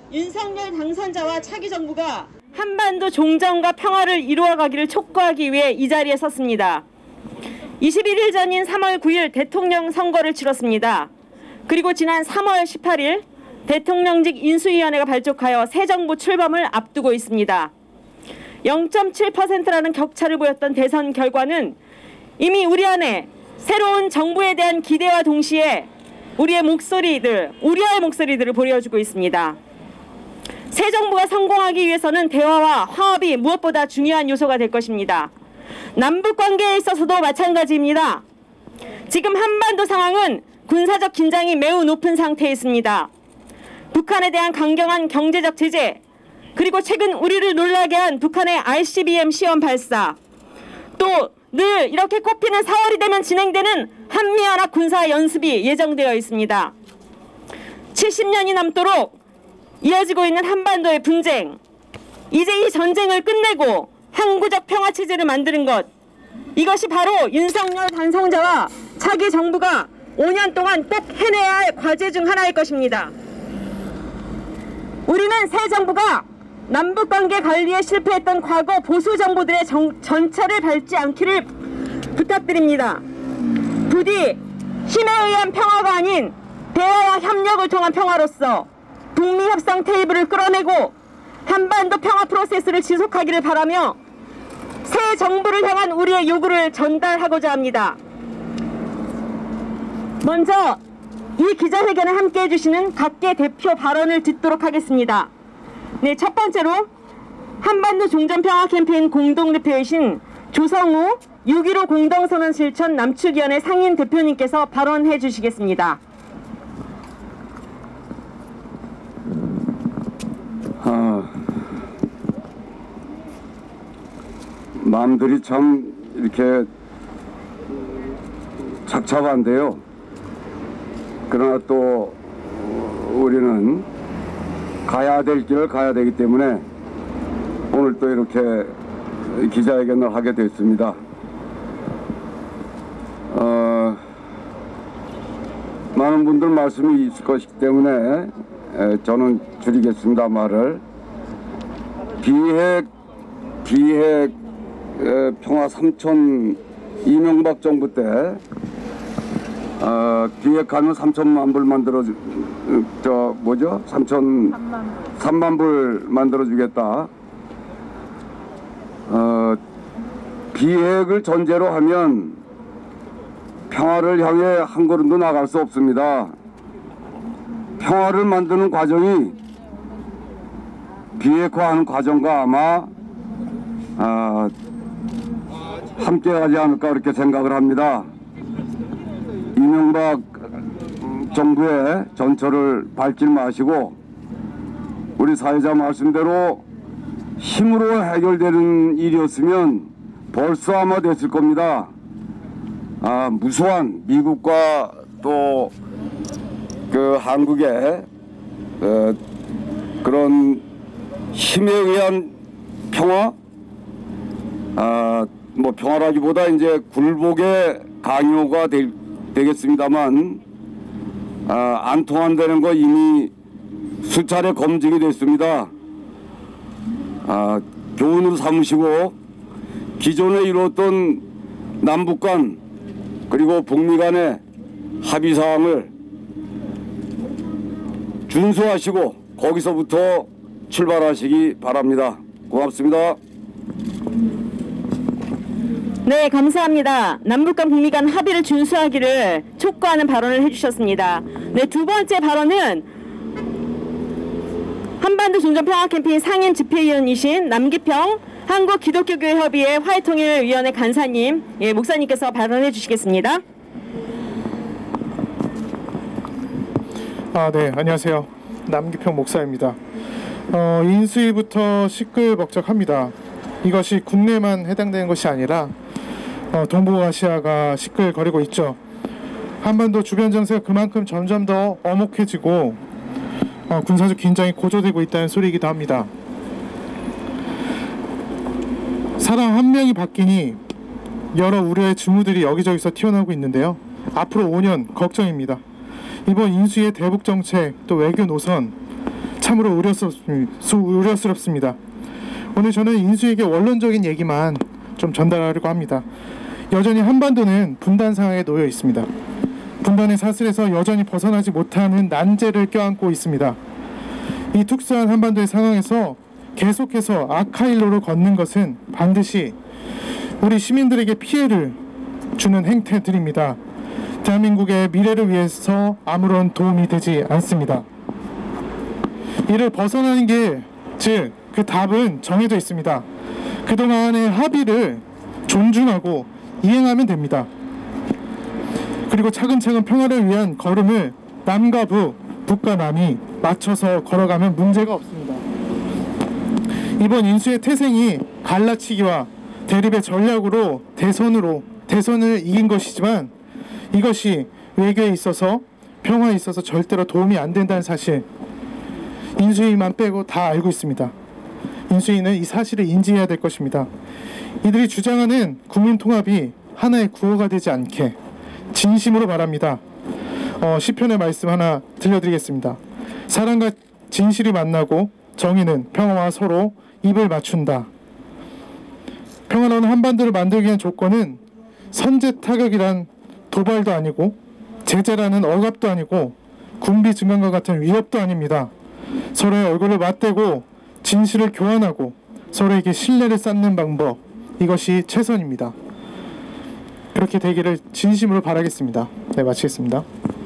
윤석열 당선자와 차기 정부가 한반도 종전과 평화를 이루어가기를 촉구하기 위해 이 자리에 섰습니다. 21일 전인 3월 9일 대통령 선거를 치렀습니다. 그리고 지난 3월 18일 대통령직 인수위원회가 발족하여 새 정부 출범을 앞두고 있습니다. 0.7%라는 격차를 보였던 대선 결과는 이미 우리 안에 새로운 정부에 대한 기대와 동시에 우리의 목소리들을 보여주고 있습니다. 새 정부가 성공하기 위해서는 대화와 화합이 무엇보다 중요한 요소가 될 것입니다. 남북 관계에 있어서도 마찬가지입니다. 지금 한반도 상황은 군사적 긴장이 매우 높은 상태에 있습니다. 북한에 대한 강경한 경제적 제재, 그리고 최근 우리를 놀라게 한 북한의 ICBM 시험 발사, 또 늘 이렇게 꼽히는 4월이 되면 진행되는 한미연합 군사 연습이 예정되어 있습니다. 70년이 넘도록 이어지고 있는 한반도의 분쟁, 이제 이 전쟁을 끝내고 항구적 평화체제를 만드는 것, 이것이 바로 윤석열 당선자와 차기 정부가 5년 동안 꼭 해내야 할 과제 중 하나일 것입니다. 우리는 새 정부가 남북관계 관리에 실패했던 과거 보수 정부들의 전철을 밟지 않기를 부탁드립니다. 부디 힘에 의한 평화가 아닌 대화와 협력을 통한 평화로서 북미 협상 테이블을 끌어내고 한반도 평화 프로세스를 지속하기를 바라며 새 정부를 향한 우리의 요구를 전달하고자 합니다. 먼저 이 기자회견에 함께해 주시는 각계 대표 발언을 듣도록 하겠습니다. 네, 첫 번째로 한반도 종전평화 캠페인 공동대표이신 조성우 6.15 공동선언 실천 남측위원회 상임 대표님께서 발언해 주시겠습니다. 마음들이 참 이렇게 착잡한데요. 그러나 또 우리는 가야 될 길을 가야 되기 때문에 오늘 또 이렇게 기자회견을 하게 됐습니다. 많은 분들 말씀이 있을 것이기 때문에 저는 줄이겠습니다. 말을. 비핵 평화 3천 이명박 정부 때 비핵하면 3천만 불 만들어 3만 불 만들어 주겠다. 비핵을 전제로 하면 평화를 향해 한 걸음도 나갈 수 없습니다. 평화를 만드는 과정이 비핵화하는 과정과 아마 함께 가지 않을까 그렇게 생각을 합니다. 이명박 정부의 전철을 밟지 마시고 우리 사회자 말씀대로 힘으로 해결되는 일이었으면 벌써 아마 됐을 겁니다. 무수한 미국과 또 그 한국의 그런 힘에 의한 평화, 뭐 평화라기보다 이제 굴복의 강요가 되겠습니다만 안 통한다는 거 이미 수차례 검증이 됐습니다. 교훈으로 삼으시고 기존에 이루었던 남북 간 그리고 북미 간의 합의사항을 준수하시고 거기서부터 출발하시기 바랍니다. 고맙습니다. 네, 감사합니다. 남북 간 북미 간 합의를 준수하기를 촉구하는 발언을 해주셨습니다. 네, 두 번째 발언은 한반도 종전평화 캠페인 상임 집회위원이신 남기평 한국기독교교회협의회 화해통일위원회 간사님, 목사님께서 발언해 주시겠습니다. 네, 안녕하세요. 남기평 목사입니다. 인수위부터 시끌벅적합니다. 이것이 국내만 해당되는 것이 아니라 동북아시아가 시끌거리고 있죠. 한반도 주변 정세가 그만큼 점점 더 엄혹해지고 군사적 긴장이 고조되고 있다는 소리이기도 합니다. 사람 한 명이 바뀌니 여러 우려의 징후들이 여기저기서 튀어나오고 있는데요. 앞으로 5년 걱정입니다. 이번 인수위의 대북 정책 또 외교 노선 참으로 우려스럽습니다. 오늘 저는 인수위에게 원론적인 얘기만 좀 전달하려고 합니다. 여전히 한반도는 분단 상황에 놓여 있습니다. 분단의 사슬에서 여전히 벗어나지 못하는 난제를 껴안고 있습니다. 이 특수한 한반도의 상황에서 계속해서 악화일로를 걷는 것은 반드시 우리 시민들에게 피해를 주는 행태들입니다. 대한민국의 미래를 위해서 아무런 도움이 되지 않습니다. 이를 벗어나는 게, 즉 그 답은 정해져 있습니다. 그동안의 합의를 존중하고 이행하면 됩니다. 그리고 차근차근 평화를 위한 걸음을 남과 북과 남이 맞춰서 걸어가면 문제가 없습니다. 이번 인수의 태생이 갈라치기와 대립의 전략으로 대선을 이긴 것이지만 이것이 외교에 있어서 평화에 있어서 절대로 도움이 안 된다는 사실 인수위만 빼고 다 알고 있습니다. 인수위는 이 사실을 인지해야 될 것입니다. 이들이 주장하는 국민 통합이 하나의 구호가 되지 않게 진심으로 바랍니다. 시편의 말씀 하나 들려드리겠습니다. 사랑과 진실이 만나고 정의는 평화와 서로 입을 맞춘다. 평화로운 한반도를 만들기 위한 조건은 선제 타격이란 도발도 아니고 제재라는 억압도 아니고 군비 증강과 같은 위협도 아닙니다. 서로의 얼굴을 맞대고 진실을 교환하고 서로에게 신뢰를 쌓는 방법, 이것이 최선입니다. 그렇게 되기를 진심으로 바라겠습니다. 네, 마치겠습니다.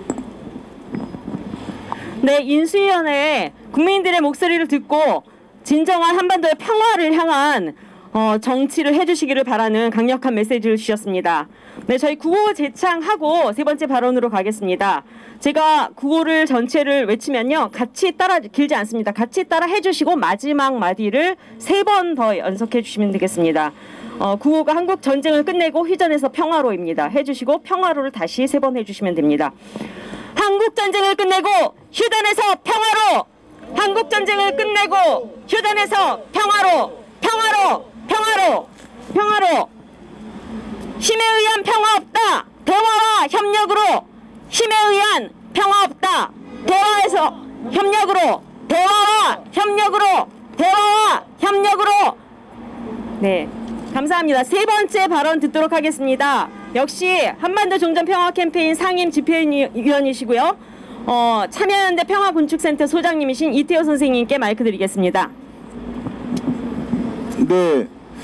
네, 인수위원회에 국민들의 목소리를 듣고 진정한 한반도의 평화를 향한 정치를 해주시기를 바라는 강력한 메시지를 주셨습니다. 네, 저희 구호 재창하고 세 번째 발언으로 가겠습니다. 제가 구호를 전체를 외치면요, 같이 따라, 길지 않습니다. 같이 따라 해주시고 마지막 마디를 3번 더 연속해 주시면 되겠습니다. 구호가 한국 전쟁을 끝내고 휴전에서 평화로입니다. 해주시고 평화로를 다시 3번 해주시면 됩니다. 한국 전쟁을 끝내고 휴전에서 평화로! 한국 전쟁을 끝내고 휴전에서 평화로! 평화로! 평화로! 평화로! 힘에 의한 평화 없다! 대화와 협력으로! 힘에 의한 평화 없다! 대화에서 협력으로! 대화와 협력으로! 대화와 협력으로! 네, 감사합니다. 세 번째 발언 듣도록 하겠습니다. 역시 한반도 종전 평화 캠페인 상임 집행위원이시고요. 참여연대 평화군축센터 소장님이신 이태호 선생님께 마이크 드리겠습니다. 네,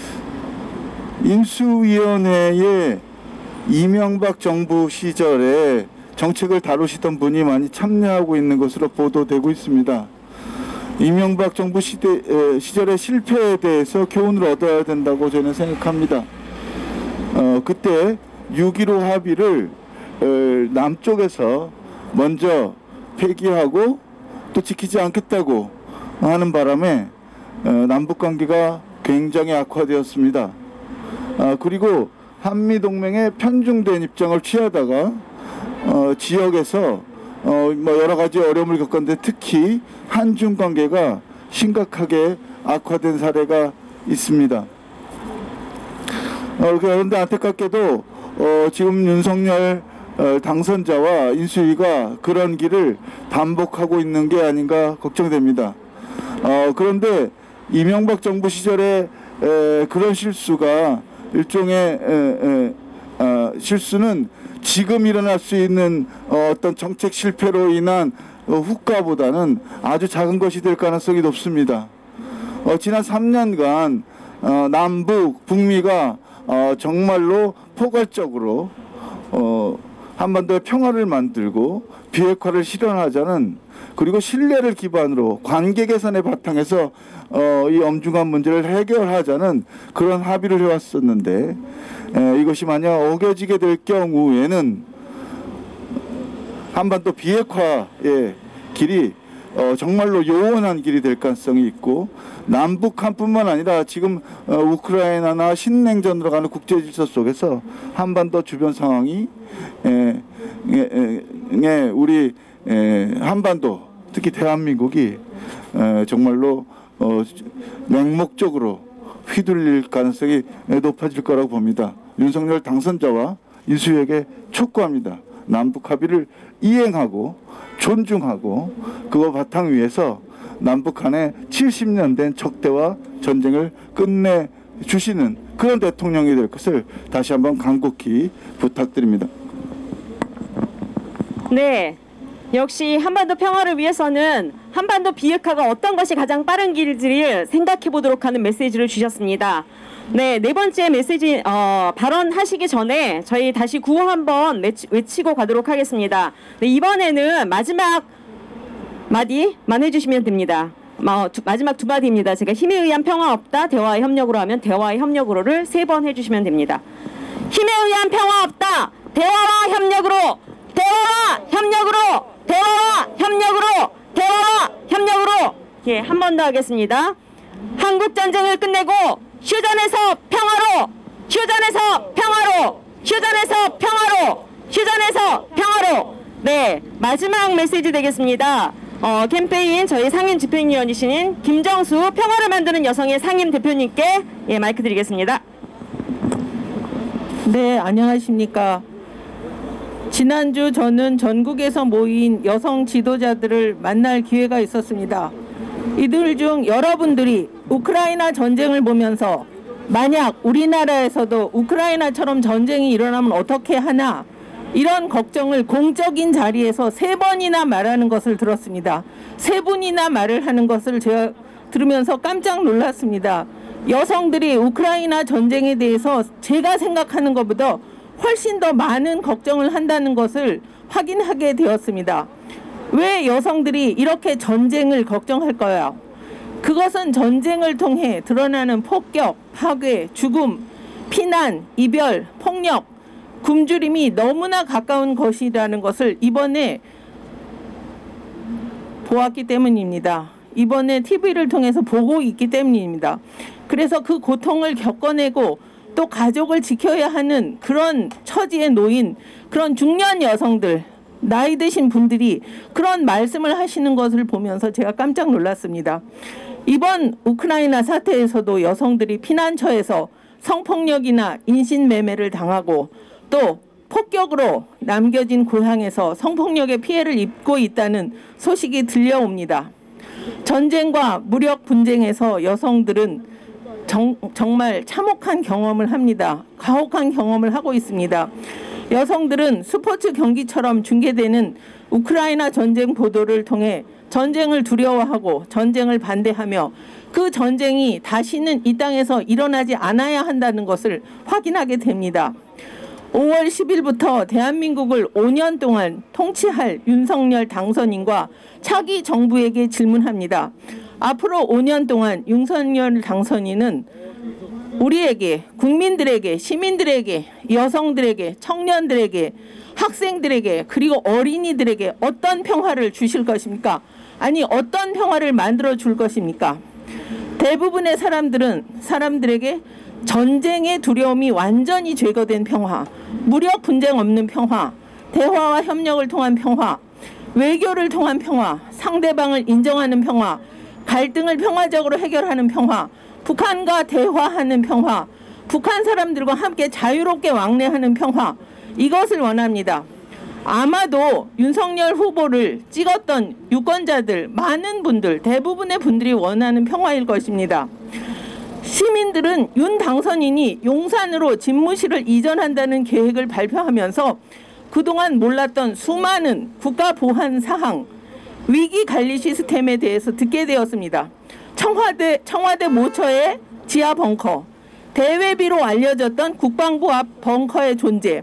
인수위원회에 이명박 정부 시절에 정책을 다루시던 분이 많이 참여하고 있는 것으로 보도되고 있습니다. 이명박 정부 시절의 실패에 대해서 교훈을 얻어야 된다고 저는 생각합니다. 그때 6.15 합의를 남쪽에서 먼저 폐기하고 또 지키지 않겠다고 하는 바람에 남북관계가 굉장히 악화되었습니다. 그리고 한미동맹에 편중된 입장을 취하다가 지역에서 여러 가지 어려움을 겪었는데 특히 한중 관계가 심각하게 악화된 사례가 있습니다. 그런데 안타깝게도 지금 윤석열 당선자와 인수위가 그런 길을 반복하고 있는 게 아닌가 걱정됩니다. 그런데 이명박 정부 시절에 그런 실수가 일종의 실수는 지금 일어날 수 있는 어떤 정책 실패로 인한 후과보다는 아주 작은 것이 될 가능성이 높습니다. 지난 3년간 남북, 북미가 정말로 포괄적으로 한반도의 평화를 만들고 비핵화를 실현하자는, 그리고 신뢰를 기반으로 관계 개선의 바탕에서 이 엄중한 문제를 해결하자는 그런 합의를 해왔었는데, 이것이 만약 어겨지게 될 경우에는 한반도 비핵화의 길이 정말로 요원한 길이 될 가능성이 있고, 남북한뿐만 아니라 지금 우크라이나나 신냉전으로 가는 국제 질서 속에서 한반도 주변 상황이 우리 한반도, 특히 대한민국이 정말로 맹목적으로 휘둘릴 가능성이 높아질 거라고 봅니다. 윤석열 당선자와 인수위에게 촉구합니다. 남북 합의를 이행하고 존중하고 그거 바탕 위에서 남북한의 70년 된 적대와 전쟁을 끝내 주시는 그런 대통령이 될 것을 다시 한번 간곡히 부탁드립니다. 네, 역시 한반도 평화를 위해서는 한반도 비핵화가 어떤 것이 가장 빠른 길지를 생각해 보도록 하는 메시지를 주셨습니다. 네, 네 번째 메시지 발언하시기 전에 저희 다시 구호 한번 외치고 가도록 하겠습니다. 네, 이번에는 마지막 마디만 해주시면 됩니다. 마지막 두 마디입니다. 제가 힘에 의한 평화 없다, 대화와 협력으로 하면 대화와 협력으로를 3번 해주시면 됩니다. 힘에 의한 평화 없다, 대화와 협력으로, 대화와 협력으로, 대화와 협력으로, 대화와 협력으로. 예, 한 번 더 하겠습니다. 한국 전쟁을 끝내고 휴전에서 평화로, 휴전에서 평화로, 휴전에서 평화로, 휴전에서 평화로. 네, 마지막 메시지 되겠습니다. 캠페인 저희 상임 집행위원이신 김정수 평화를 만드는 여성의 상임 대표님께 예, 마이크 드리겠습니다. 네, 안녕하십니까. 지난주 저는 전국에서 모인 여성 지도자들을 만날 기회가 있었습니다. 이들 중 여러분들이 우크라이나 전쟁을 보면서 만약 우리나라에서도 우크라이나처럼 전쟁이 일어나면 어떻게 하나, 이런 걱정을 공적인 자리에서 3번이나 말하는 것을 들었습니다. 3분이나 말을 하는 것을 제가 들으면서 깜짝 놀랐습니다. 여성들이 우크라이나 전쟁에 대해서 제가 생각하는 것보다 훨씬 더 많은 걱정을 한다는 것을 확인하게 되었습니다. 왜 여성들이 이렇게 전쟁을 걱정할까요? 그것은 전쟁을 통해 드러나는 폭격, 파괴, 죽음, 피난, 이별, 폭력, 굶주림이 너무나 가까운 것이라는 것을 이번에 보았기 때문입니다. 이번에 TV를 통해서 보고 있기 때문입니다. 그래서 그 고통을 겪어내고 또 가족을 지켜야 하는 그런 처지에 놓인 그런 중년 여성들, 나이 드신 분들이 그런 말씀을 하시는 것을 보면서 제가 깜짝 놀랐습니다. 이번 우크라이나 사태에서도 여성들이 피난처에서 성폭력이나 인신매매를 당하고 또 폭격으로 남겨진 고향에서 성폭력의 피해를 입고 있다는 소식이 들려옵니다. 전쟁과 무력 분쟁에서 여성들은 정말 참혹한 경험을 합니다. 가혹한 경험을 하고 있습니다. 여성들은 스포츠 경기처럼 중계되는 우크라이나 전쟁 보도를 통해 전쟁을 두려워하고 전쟁을 반대하며 그 전쟁이 다시는 이 땅에서 일어나지 않아야 한다는 것을 확인하게 됩니다. 5월 10일부터 대한민국을 5년 동안 통치할 윤석열 당선인과 차기 정부에게 질문합니다. 앞으로 5년 동안 윤석열 당선인은 우리에게, 국민들에게, 시민들에게, 여성들에게, 청년들에게, 학생들에게, 그리고 어린이들에게 어떤 평화를 주실 것입니까? 아니, 어떤 평화를 만들어 줄 것입니까? 대부분의 사람들에게 전쟁의 두려움이 완전히 제거된 평화, 무력 분쟁 없는 평화, 대화와 협력을 통한 평화, 외교를 통한 평화, 상대방을 인정하는 평화, 갈등을 평화적으로 해결하는 평화, 북한과 대화하는 평화, 북한 사람들과 함께 자유롭게 왕래하는 평화, 이것을 원합니다. 아마도 윤석열 후보를 찍었던 유권자들, 많은 분들, 대부분의 분들이 원하는 평화일 것입니다. 시민들은 윤 당선인이 용산으로 집무실을 이전한다는 계획을 발표하면서 그동안 몰랐던 수많은 국가 보안 사항, 위기 관리 시스템에 대해서 듣게 되었습니다. 청와대 모처의 지하 벙커, 대외비로 알려졌던 국방부 앞 벙커의 존재,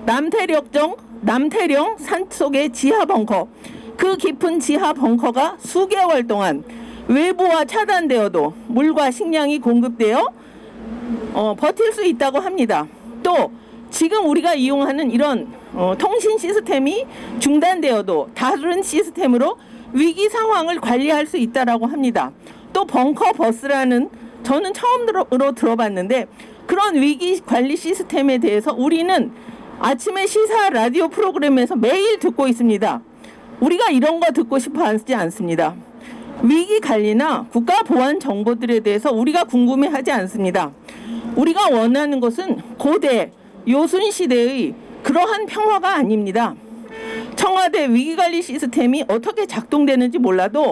남태령 산속의 지하 벙커, 그 깊은 지하 벙커가 수개월 동안 외부와 차단되어도 물과 식량이 공급되어 버틸 수 있다고 합니다. 또 지금 우리가 이용하는 이런 통신 시스템이 중단되어도 다른 시스템으로 위기 상황을 관리할 수 있다고 합니다. 또 벙커 버스라는, 저는 처음으로 들어봤는데, 그런 위기 관리 시스템에 대해서 우리는 아침에 시사 라디오 프로그램에서 매일 듣고 있습니다. 우리가 이런 거 듣고 싶어 하지 않습니다. 위기 관리나 국가 보안 정보들에 대해서 우리가 궁금해하지 않습니다. 우리가 원하는 것은 고대 요순 시대의 그러한 평화가 아닙니다. 청와대 위기관리 시스템이 어떻게 작동되는지 몰라도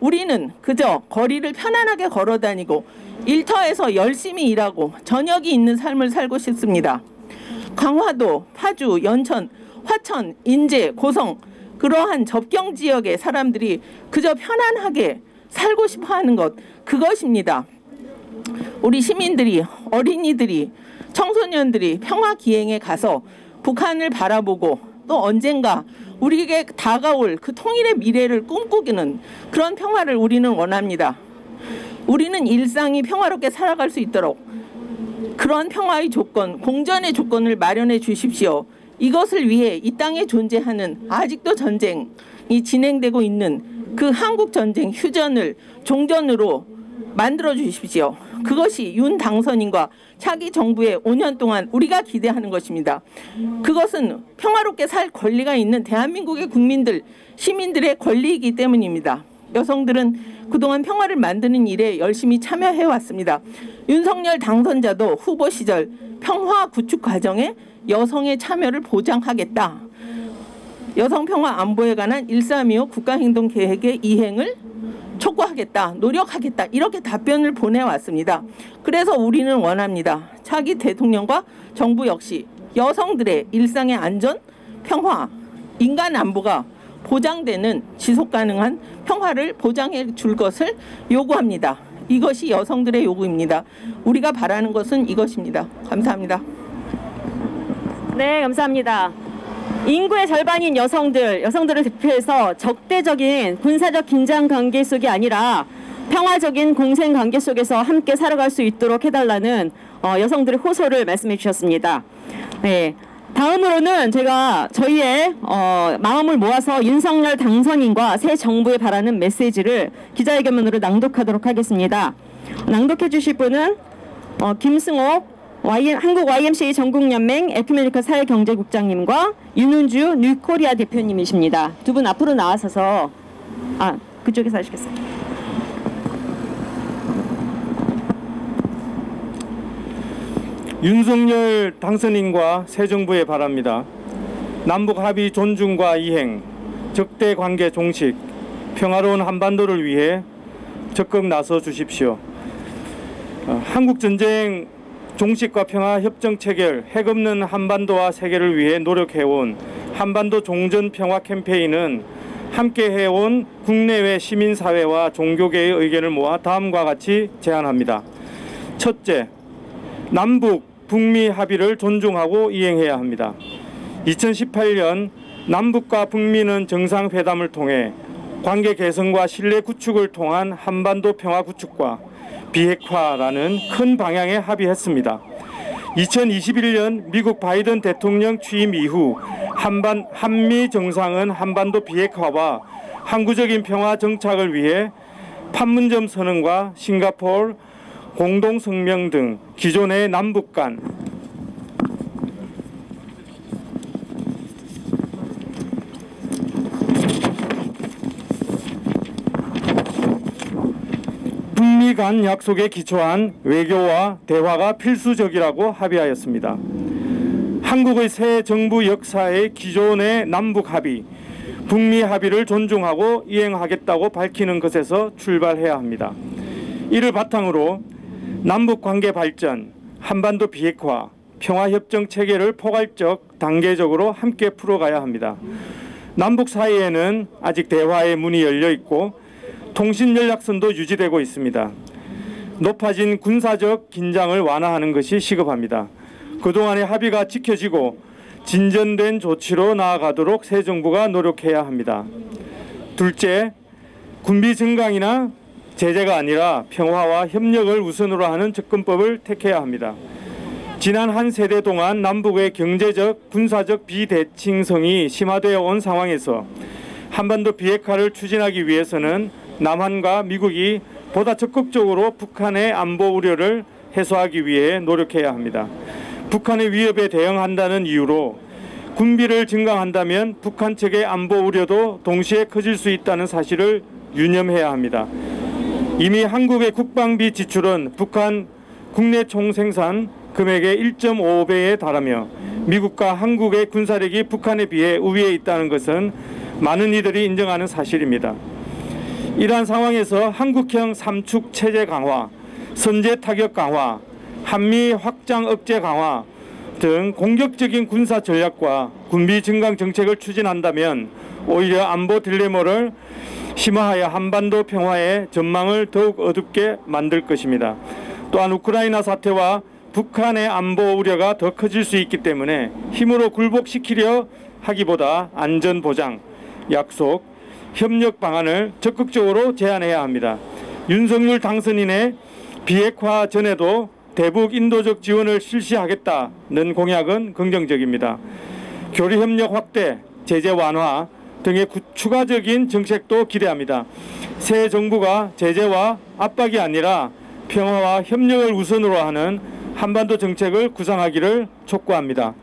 우리는 그저 거리를 편안하게 걸어 다니고 일터에서 열심히 일하고 저녁이 있는 삶을 살고 싶습니다. 강화도, 파주, 연천, 화천, 인제, 고성 그러한 접경 지역의 사람들이 그저 편안하게 살고 싶어 하는 것, 그것입니다. 우리 시민들이, 어린이들이, 청소년들이 평화 기행에 가서 북한을 바라보고 또 언젠가 우리에게 다가올 그 통일의 미래를 꿈꾸기는 그런 평화를 우리는 원합니다. 우리는 일상이 평화롭게 살아갈 수 있도록 그런 평화의 조건, 공존의 조건을 마련해 주십시오. 이것을 위해 이 땅에 존재하는 아직도 전쟁이 진행되고 있는 그 한국 전쟁 휴전을 종전으로 만들어 주십시오. 그것이 윤 당선인과 차기 정부의 5년 동안 우리가 기대하는 것입니다. 그것은 평화롭게 살 권리가 있는 대한민국의 국민들, 시민들의 권리이기 때문입니다. 여성들은 그동안 평화를 만드는 일에 열심히 참여해 왔습니다. 윤석열 당선자도 후보 시절 평화 구축 과정에 여성의 참여를 보장하겠다. 여성평화 안보에 관한 1325 국가행동계획의 이행을 촉구하겠다, 노력하겠다 이렇게 답변을 보내왔습니다. 그래서 우리는 원합니다. 차기 대통령과 정부 역시 여성들의 일상의 안전, 평화, 인간 안보가 보장되는 지속가능한 평화를 보장해 줄 것을 요구합니다. 이것이 여성들의 요구입니다. 우리가 바라는 것은 이것입니다. 감사합니다. 네, 감사합니다. 인구의 절반인 여성들을 대표해서 적대적인 군사적 긴장 관계 속이 아니라 평화적인 공생 관계 속에서 함께 살아갈 수 있도록 해달라는 여성들의 호소를 말씀해 주셨습니다. 네, 다음으로는 제가 저희의 마음을 모아서 윤석열 당선인과 새 정부에 바라는 메시지를 기자회견문으로 낭독하도록 하겠습니다. 낭독해 주실 분은 김승옥 한국 YMCA 전국연맹 에큐메니컬 사회경제국장님과 윤은주 뉴코리아 대표님이십니다. 두 분 앞으로 나와서서 그쪽에서 하시겠어요? 윤석열 당선인과 새 정부에 바랍니다. 남북 합의 존중과 이행, 적대 관계 종식, 평화로운 한반도를 위해 적극 나서 주십시오. 한국 전쟁 종식과 평화 협정 체결, 핵 없는 한반도와 세계를 위해 노력해온 한반도 종전 평화 캠페인은 함께 해온 국내외 시민사회와 종교계의 의견을 모아 다음과 같이 제안합니다. 첫째, 남북, 북미 합의를 존중하고 이행해야 합니다. 2018년 남북과 북미는 정상회담을 통해 관계 개선과 신뢰 구축을 통한 한반도 평화 구축과 비핵화라는 큰 방향에 합의했습니다. 2021년 미국 바이든 대통령 취임 이후 한미 정상은 한반도 비핵화와 항구적인 평화 정착을 위해 판문점 선언과 싱가포르 공동성명 등 기존의 남북 간 북미 간 약속에 기초한 외교와 대화가 필수적이라고 합의하였습니다. 한국의 새 정부 역사의 기존의 남북 합의, 북미 합의를 존중하고 이행하겠다고 밝히는 것에서 출발해야 합니다. 이를 바탕으로 남북 관계 발전, 한반도 비핵화, 평화협정 체계를 포괄적, 단계적으로 함께 풀어가야 합니다. 남북 사이에는 아직 대화의 문이 열려 있고 통신 연락선도 유지되고 있습니다. 높아진 군사적 긴장을 완화하는 것이 시급합니다. 그동안의 합의가 지켜지고 진전된 조치로 나아가도록 새 정부가 노력해야 합니다. 둘째, 군비 증강이나 제재가 아니라 평화와 협력을 우선으로 하는 접근법을 택해야 합니다. 지난 한 세대 동안 남북의 경제적, 군사적 비대칭성이 심화되어 온 상황에서 한반도 비핵화를 추진하기 위해서는 남한과 미국이 보다 적극적으로 북한의 안보 우려를 해소하기 위해 노력해야 합니다. 북한의 위협에 대응한다는 이유로 군비를 증강한다면 북한 측의 안보 우려도 동시에 커질 수 있다는 사실을 유념해야 합니다. 이미 한국의 국방비 지출은 북한 국내 총생산 금액의 1.5배에 달하며 미국과 한국의 군사력이 북한에 비해 우위에 있다는 것은 많은 이들이 인정하는 사실입니다. 이러한 상황에서 한국형 삼축 체제 강화, 선제 타격 강화, 한미 확장 억제 강화 등 공격적인 군사 전략과 군비 증강 정책을 추진한다면 오히려 안보 딜레마를 심화하여 한반도 평화의 전망을 더욱 어둡게 만들 것입니다. 또한 우크라이나 사태와 북한의 안보 우려가 더 커질 수 있기 때문에 힘으로 굴복시키려 하기보다 안전보장, 약속, 협력 방안을 적극적으로 제안해야 합니다. 윤석열 당선인의 비핵화 전에도 대북 인도적 지원을 실시하겠다는 공약은 긍정적입니다. 교류협력 확대, 제재 완화 등의 추가적인 정책도 기대합니다. 새 정부가 제재와 압박이 아니라 평화와 협력을 우선으로 하는 한반도 정책을 구상하기를 촉구합니다.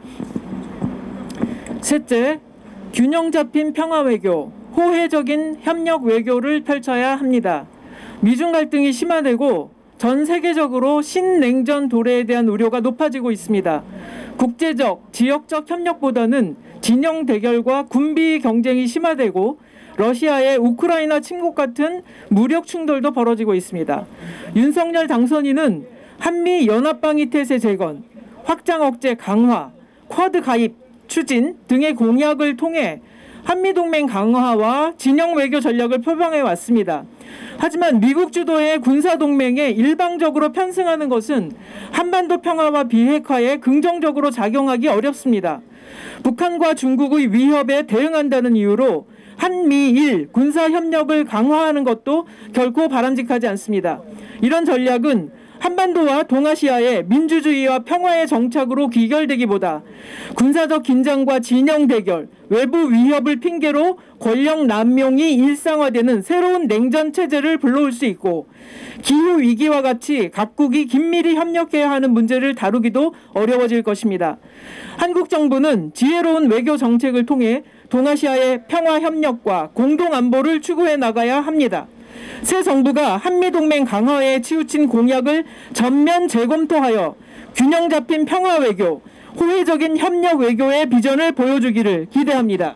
셋째, 균형 잡힌 평화 외교, 호혜적인 협력 외교를 펼쳐야 합니다. 미중 갈등이 심화되고 전 세계적으로 신냉전 도래에 대한 우려가 높아지고 있습니다. 국제적, 지역적 협력보다는 진영 대결과 군비 경쟁이 심화되고 러시아의 우크라이나 침공 같은 무력 충돌도 벌어지고 있습니다. 윤석열 당선인은 한미 연합방위 태세 재건, 확장 억제 강화, 쿼드 가입 추진 등의 공약을 통해 한미동맹 강화와 진영 외교 전략을 표방해 왔습니다. 하지만 미국 주도의 군사동맹에 일방적으로 편승하는 것은 한반도 평화와 비핵화에 긍정적으로 작용하기 어렵습니다. 북한과 중국의 위협에 대응한다는 이유로 한미일 군사협력을 강화하는 것도 결코 바람직하지 않습니다. 이런 전략은 한반도와 동아시아의 민주주의와 평화의 정착으로 귀결되기보다 군사적 긴장과 진영 대결, 외부 위협을 핑계로 권력 남용이 일상화되는 새로운 냉전 체제를 불러올 수 있고 기후 위기와 같이 각국이 긴밀히 협력해야 하는 문제를 다루기도 어려워질 것입니다. 한국 정부는 지혜로운 외교 정책을 통해 동아시아의 평화 협력과 공동 안보를 추구해 나가야 합니다. 새 정부가 한미동맹 강화에 치우친 공약을 전면 재검토하여 균형 잡힌 평화 외교, 호혜적인 협력 외교의 비전을 보여주기를 기대합니다.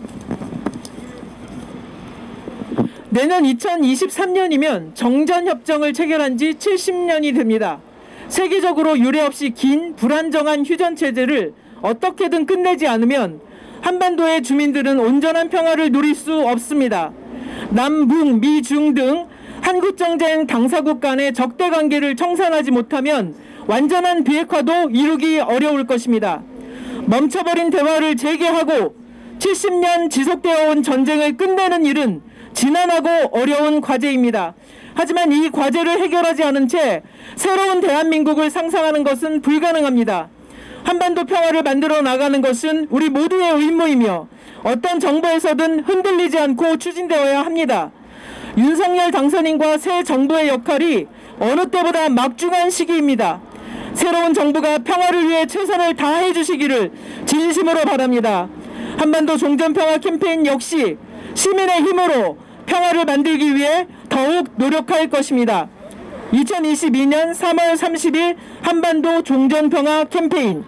내년 2023년이면 정전협정을 체결한 지 70년이 됩니다. 세계적으로 유례없이 긴 불안정한 휴전체제를 어떻게든 끝내지 않으면 한반도의 주민들은 온전한 평화를 누릴 수 없습니다. 남북, 미중 등 한국정쟁 당사국 간의 적대관계를 청산하지 못하면 완전한 비핵화도 이루기 어려울 것입니다. 멈춰버린 대화를 재개하고 70년 지속되어 온 전쟁을 끝내는 일은 지난하고 어려운 과제입니다. 하지만 이 과제를 해결하지 않은 채 새로운 대한민국을 상상하는 것은 불가능합니다. 한반도 평화를 만들어 나가는 것은 우리 모두의 의무이며 어떤 정부에서든 흔들리지 않고 추진되어야 합니다. 윤석열 당선인과 새 정부의 역할이 어느 때보다 막중한 시기입니다. 새로운 정부가 평화를 위해 최선을 다해 주시기를 진심으로 바랍니다. 한반도 종전평화 캠페인 역시 시민의 힘으로 평화를 만들기 위해 더욱 노력할 것입니다. 2022년 3월 30일 한반도 종전평화 캠페인.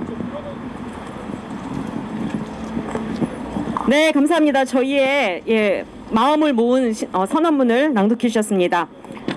네, 감사합니다. 저희의 마음을 모은 선언문을 낭독해 주셨습니다.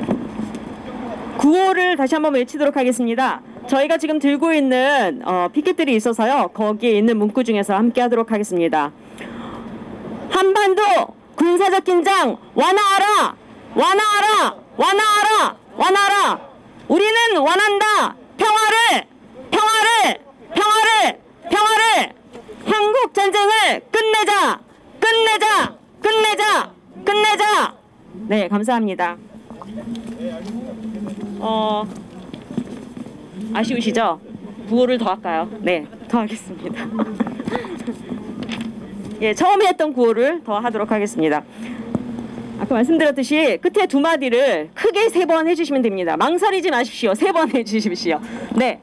구호를 다시 한번 외치도록 하겠습니다. 저희가 지금 들고 있는 피켓들이 있어서요. 거기에 있는 문구 중에서 함께 하도록 하겠습니다. 한반도 군사적 긴장 완화하라! 완화하라! 완화하라! 완화하라! 우리는 원한다! 평화를! 평화를! 평화를! 평화를! 한국 전쟁을 끝내자! 끝내자! 끝내자! 끝내자! 네, 감사합니다. 아쉬우시죠? 구호를 더 할까요? 네, 더 하겠습니다. 예, 처음에 했던 구호를 더 하도록 하겠습니다. 아까 말씀드렸듯이 끝에 두 마디를 크게 3번 해주시면 됩니다. 망설이지 마십시오. 3번 해주십시오. 네.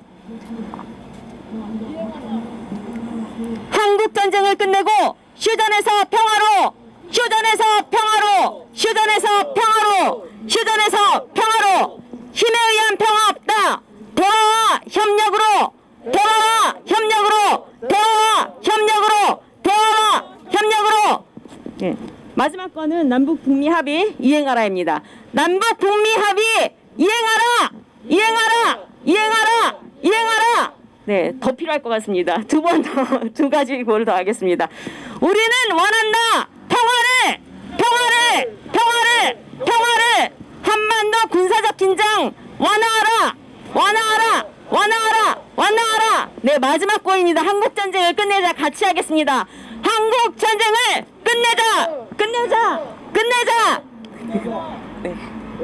한국 전쟁을 끝내고 휴전에서 평화로! 휴전에서 평화로! 휴전에서 평화로! 휴전에서 평화로! 힘에 의한 평화 없다! 대화와 협력으로! 대화와 협력으로! 대화와 협력으로! 대화와 협력으로! 예. 마지막 거는 남북 북미 합의 이행하라입니다. 남북 북미 합의 이행하라! 이행하라! 이행하라! 이행하라! 네, 더 필요할 것 같습니다. 두 번 더, 두 가지 구호를 더 하겠습니다. 우리는 원한다! 평화를! 평화를! 평화를! 평화를! 한반도 군사적 긴장 완화하라! 완화하라! 완화하라! 완화하라! 네, 마지막 구호입니다. 한국전쟁을 끝내자. 같이 하겠습니다. 한국전쟁을 끝내자! 끝내자! 끝내자! 네.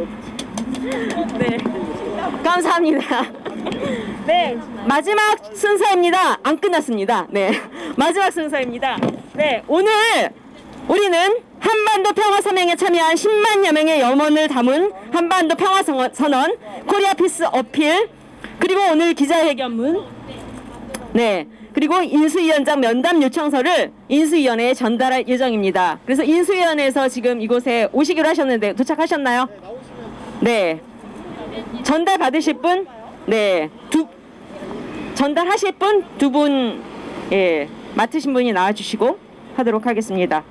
네. 감사합니다. 네, 마지막 순서입니다. 안 끝났습니다. 네, 마지막 순서입니다. 네, 오늘 우리는 한반도 평화선언에 참여한 10만여 명의 염원을 담은 한반도 평화선언 코리아 피스 어필, 그리고 오늘 기자회견문, 네, 그리고 인수위원장 면담 요청서를 인수위원회에 전달할 예정입니다. 그래서 인수위원회에서 지금 이곳에 오시기로 하셨는데 도착하셨나요? 네. 전달 받으실 분? 네. 전달하실 분? 두 분, 예, 맡으신 분이 나와주시고 하도록 하겠습니다.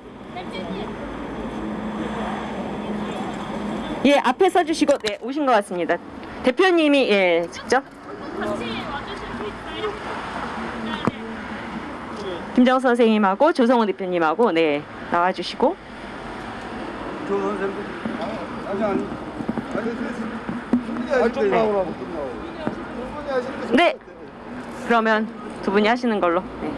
예, 앞에 써주시고, 네, 오신 것 같습니다. 대표님이, 예, 직접. 김정수 선생님하고 조성호 대표님하고, 네, 나와주시고. 네, 그러면 두 분이 하시는 걸로. 네,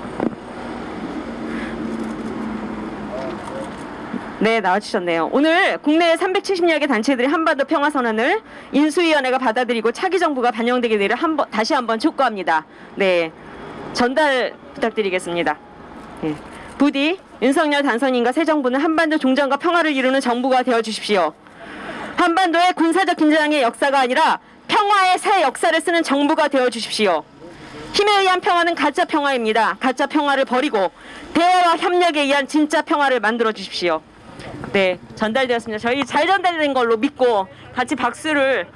네, 나와주셨네요. 오늘 국내 370여 개 단체들이 한반도 평화선언을 인수위원회가 받아들이고 차기 정부가 반영되게 되기를 다시 한번 촉구합니다. 네, 전달 부탁드리겠습니다. 네. 부디 윤석열 당선인과 새 정부는 한반도 종전과 평화를 이루는 정부가 되어주십시오. 한반도의 군사적 긴장의 역사가 아니라 평화의 새 역사를 쓰는 정부가 되어주십시오. 힘에 의한 평화는 가짜 평화입니다. 가짜 평화를 버리고 대화와 협력에 의한 진짜 평화를 만들어 주십시오. 네, 전달되었습니다. 저희 잘 전달된 걸로 믿고 같이 박수를.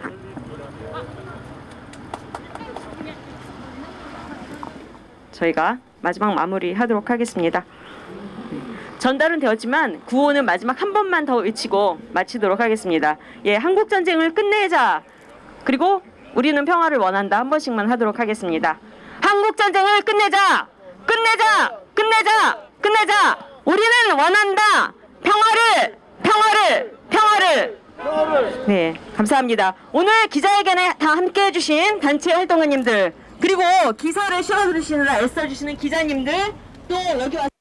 저희가 마지막 마무리 하도록 하겠습니다. 전달은 되었지만 구호는 마지막 한 번만 더 외치고 마치도록 하겠습니다. 예, 한국전쟁을 끝내자. 그리고 우리는 평화를 원한다. 한 번씩만 하도록 하겠습니다. 한국전쟁을 끝내자. 끝내자. 끝내자. 끝내자. 우리는 원한다. 평화를. 평화를. 평화를. 네, 감사합니다. 오늘 기자회견에 다 함께 해주신 단체 활동가님들, 그리고 기사를 실어주시느라 애써주시는 기자님들, 또 여기 와서